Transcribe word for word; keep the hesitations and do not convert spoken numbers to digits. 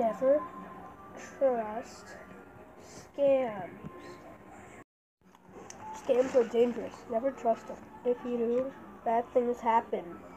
Never trust scams. Scams are dangerous. Never trust them. If you do, bad things happen.